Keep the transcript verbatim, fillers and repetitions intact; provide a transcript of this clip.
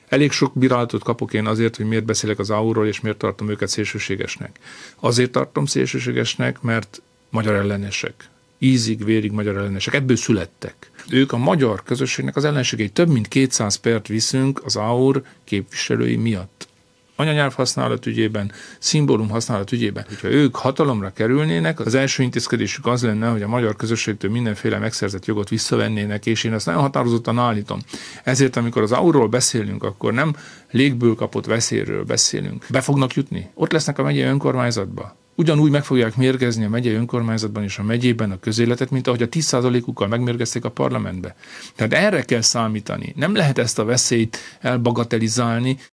Elég sok bírálatot kapok én azért, hogy miért beszélek az á u-ról, és miért tartom őket szélsőségesnek. Azért tartom szélsőségesnek, mert magyar ellenesek. Ízig, vérig magyar ellenesek. Ebből születtek. Ők a magyar közösségnek az ellenségei. Több mint kétszáz pert viszünk az á u képviselői miatt. Anyanyelv használat ügyében, szimbólum használat ügyében. Ha ők hatalomra kerülnének, az első intézkedésük az lenne, hogy a magyar közösségtől mindenféle megszerzett jogot visszavennének, és én ezt nagyon határozottan állítom. Ezért, amikor az á u-ról beszélünk, akkor nem légből kapott veszélyről beszélünk. Be fognak jutni? Ott lesznek a megyei önkormányzatba. Ugyanúgy meg fogják mérgezni a megyei önkormányzatban és a megyében a közéletet, mint ahogy a tíz százalékukkal megmérgezték a parlamentbe. Tehát erre kell számítani. Nem lehet ezt a veszélyt elbagatelizálni,